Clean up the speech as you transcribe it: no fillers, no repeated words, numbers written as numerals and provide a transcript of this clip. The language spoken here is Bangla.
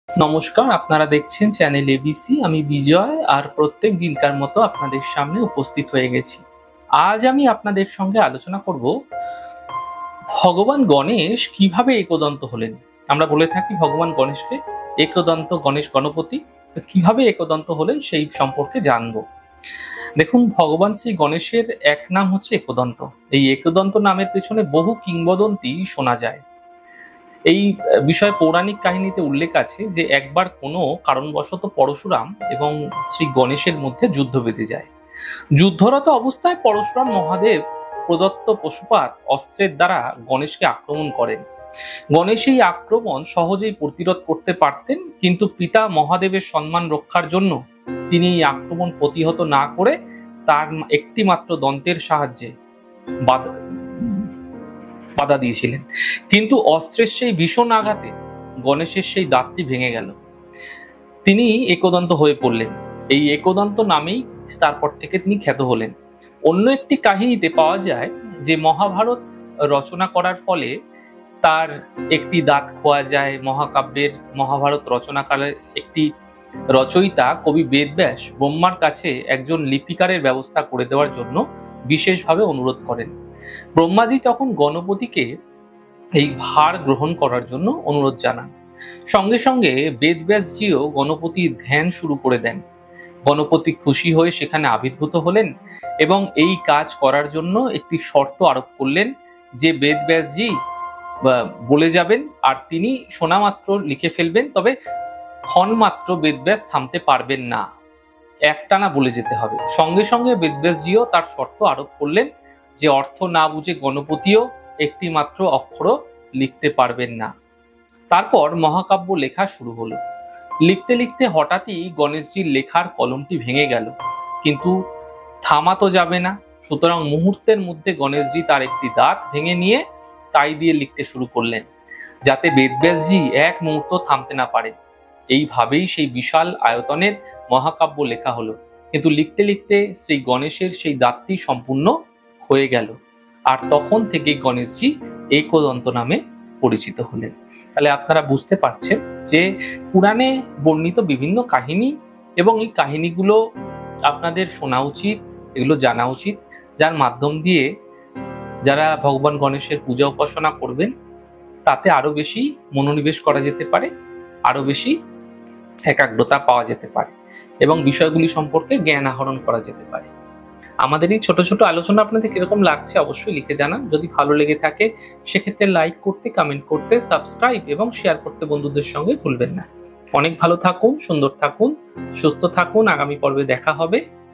নমস্কার, আপনারা দেখছেন চ্যানেল এবিসি। আমি বিজয়, আর প্রত্যেক দিনকার মতো আপনাদের সামনে উপস্থিত হয়ে গেছি। আজ আমি আপনাদের সঙ্গে আলোচনা করব ভগবান গণেশ কিভাবে একদন্ত হলেন। আমরা বলে থাকি ভগবান গণেশকে একদন্ত গণেশ গণপতি। তো কিভাবে একদন্ত হলেন সেই সম্পর্কে জানবো। দেখুন, ভগবান শ্রী গণেশের এক নাম হচ্ছে একদন্ত। এই একদন্ত নামের পেছনে বহু কিংবদন্তি শোনা যায়। এই বিষয়ে পৌরাণিক কাহিনীতে উল্লেখ আছে যে একবার কোনো কারণবশত পরশুরাম এবং শ্রী গণেশের মধ্যে যুদ্ধ বেঁধে যায়। যুদ্ধরত অবস্থায় পরশুরাম মহাদেব প্রদত্ত পশুপাত অস্ত্রের দ্বারা গণেশকে আক্রমণ করেন। গণেশ এই আক্রমণ সহজেই প্রতিরোধ করতে পারতেন, কিন্তু পিতা মহাদেবের সম্মান রক্ষার জন্য তিনি এই আক্রমণ প্রতিহত না করে তার একটি মাত্র দন্তের সাহায্যে বাধা দিয়েছিলেন। কিন্তু অস্ত্রের সেই ভীষণ আঘাতে গণেশের সেই দাঁতটি ভেঙে গেল। তিনি একদন্ত হয়ে পড়লেন। এই একদন্ত নামেই তারপর থেকে তিনি খ্যাত হলেন। অন্য একটি কাহিনীতে পাওয়া যায় যে মহাভারত রচনা করার ফলে তার একটি দাঁত খোয়া যায়। মহাকাব্যের মহাভারত রচনাকালের একটি রচয়িতা কবি বেদব্যাস ব্রহ্মার কাছে একজন লিপিকারের ব্যবস্থা করে দেওয়ার জন্য বিশেষভাবে অনুরোধ করেন। ব্রহ্মাজি তখন গণপতিকে এই ভার গ্রহণ করার জন্য অনুরোধ জানান। সঙ্গে সঙ্গে বেদব্যাসজিও গণপতির ধ্যান শুরু করে দেন। গণপতি খুশি হয়ে সেখানে আবির্ভূত হলেন এবং এই কাজ করার জন্য একটি শর্ত আরোপ করলেন যে বেদব্যাসজি বলে যাবেন আর তিনি শোনা মাত্র লিখে ফেলবেন, তবে ক্ষণ মাত্র বেদব্যাস থামতে পারবেন না, একটানা বলে যেতে হবে। সঙ্গে সঙ্গে বেদব্যাসজিও তার শর্ত আরোপ করলেন যে অর্থ না বুঝে গণপতিও একটি মাত্র অক্ষর লিখতে পারবেন না। তারপর মহাকাব্য লেখা শুরু হলো। লিখতে লিখতে হঠাৎই গণেশজির লেখার কলমটি ভেঙে গেল, কিন্তু থামা তো যাবে না। সুতরাং মুহূর্তের মধ্যে গণেশজি তার একটি দাঁত ভেঙে নিয়ে তাই দিয়ে লিখতে শুরু করলেন, যাতে বেদব্যাসজি এক মুহূর্ত থামতে না পারে। এইভাবেই সেই বিশাল আয়তনের মহাকাব্য লেখা হলো। কিন্তু লিখতে লিখতে শ্রী গণেশের সেই দাঁতটি সম্পূর্ণ হয়ে গেল, আর তখন থেকে গণেশজি একদন্ত নামে পরিচিত হলেন। তাহলে আপনারা বুঝতে পারছেন যে পুরাণে বর্ণিত বিভিন্ন কাহিনী, এবং এই কাহিনীগুলো আপনাদের শোনা উচিত, এগুলো জানা উচিত, যার মাধ্যম দিয়ে যারা ভগবান গণেশের পূজা উপাসনা করবেন তাতে আরো বেশি মনোনিবেশ করা যেতে পারে, আরো বেশি একাগ্রতা পাওয়া যেতে পারে এবং বিষয়গুলি সম্পর্কে জ্ঞান আহরণ করা যেতে পারে। আমাদের এই ছোট ছোট আলোচনা আপনাদের কিরকম লাগছে অবশ্যই লিখে জানান। যদি ভালো লেগে থাকে সেক্ষেত্রে লাইক করতে, কমেন্ট করতে, সাবস্ক্রাইব এবং শেয়ার করতে বন্ধুদের সঙ্গে ভুলবেন না। অনেক ভালো থাকুন, সুন্দর থাকুন, সুস্থ থাকুন। আগামী পর্বে দেখা হবে।